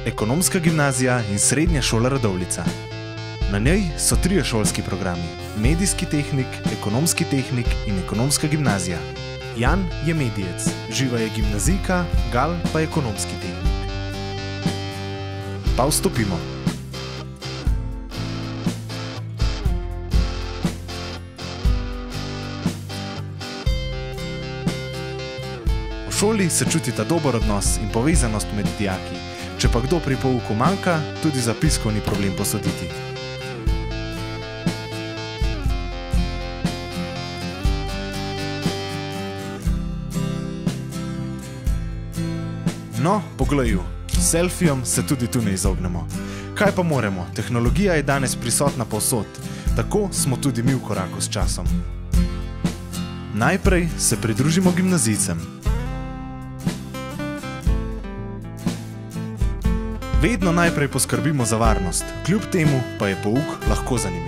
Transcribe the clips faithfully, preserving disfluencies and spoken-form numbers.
Ekonomska gimnazija in srednja šola Radovljica. Na njej so trije šolski programi: medijski tehnik, ekonomski tehnik in ekonomska gimnazija. Jan je medijec, Živa je gimnazijka, Gal pa je ekonomski tehnik. Pa vstopimo. V šoli se čutita dober odnos in povezanost med dijaki. Če pa kdo pri pouku manjka, tudi zapiskov ni problem posoditi. No, poglej, selfijom se tudi tu ne izognemo. Kaj pa moremo? Tehnologija je danes prisotna povsod, tako smo tudi mi v koraku s časom. Najprej se pridružimo gimnazijcem. Vedno najprej poskrbimo za varnost, kljub temu pa je pouk lahko zanimiv.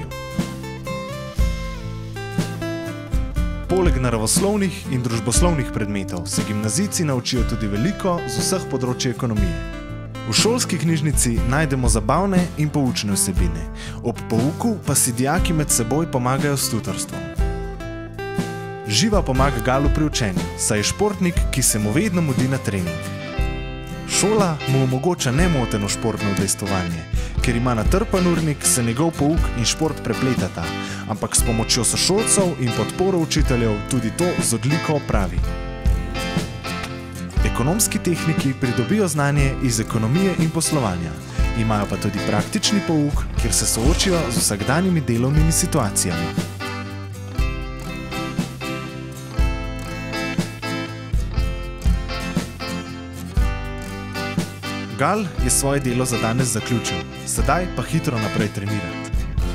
Poleg naravoslovnih in družboslovnih predmetov se gimnazijci naučijo tudi veliko z vseh področij ekonomije. V šolski knjižnici najdemo zabavne in poučne vsebine, ob pouku pa si dijaki med seboj pomagajo s tutorstvom. Živa pomaga Galu pri učenju, saj je športnik, ki se mu vedno mudi na trening. Šola mu omogoča nemoteno športno udejstvovanje, ker ima natrpan urnik, se njegov pouk in šport prepletata, ampak s pomočjo sošolcev in podporo učiteljev tudi to z odliko opravi. Ekonomski tehniki pridobijo znanje iz ekonomije in poslovanja, imajo pa tudi praktični pouk, kjer se soočijo z vsakdanjimi delovnimi situacijami. Gal je svoje delo za danes zaključil, sedaj pa hitro naprej trenirati.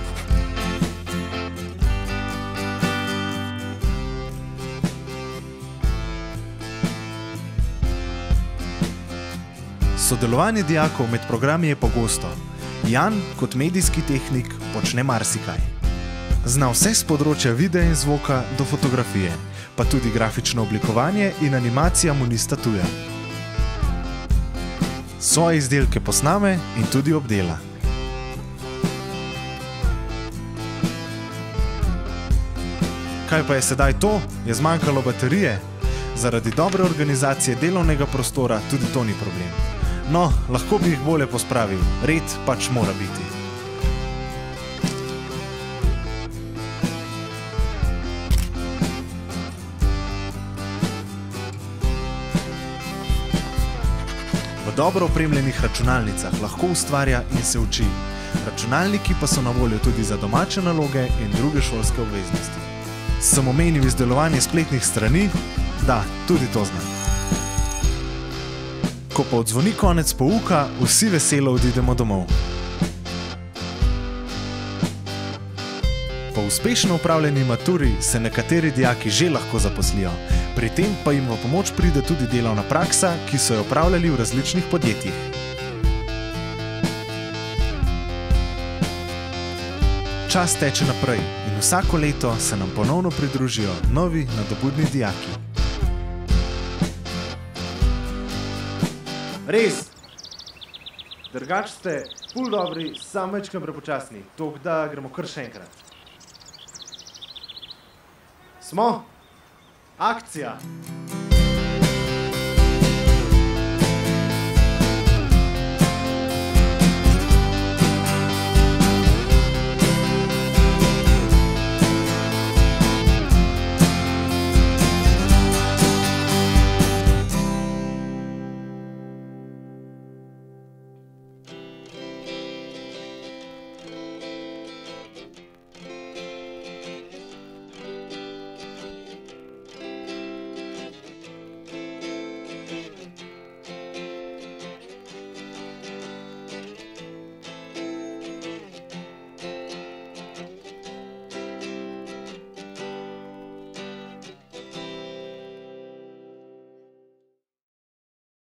Sodelovanje dijakov med programi je pogosto. Jan kot medijski tehnik počne marsikaj. Zna vse z področja videa in zvoka do fotografije, pa tudi grafično oblikovanje in animacija mu nista tuja. Svoje izdelke posname in tudi obdela. Kaj pa je sedaj to? Je zmanjkalo baterije? Zaradi dobre organizacije delovnega prostora tudi to ni problem. No, lahko bi jih bolje pospravil, red pač mora biti. V dobro opremljenih računalnicah lahko ustvarja in se uči. Računalniki pa so na voljo tudi za domače naloge in druge šolske obveznosti. Sem omenil izdelovanje spletnih strani? Da, tudi to znam. Ko pa odzvoni konec pouka, vsi veselo odidemo domov. Po uspešno opravljeni maturi se nekateri dijaki že lahko zaposlijo, pri tem pa jim v pomoč pride tudi delovna praksa, ki so jo opravljali v različnih podjetjih. Čas teče naprej in vsako leto se nam ponovno pridružijo novi nadobudni dijaki. Res! Drugač ste ful dobri, samo večkrat prepočasni, toliko da gremo kar še enkrat. Smo? Akcija!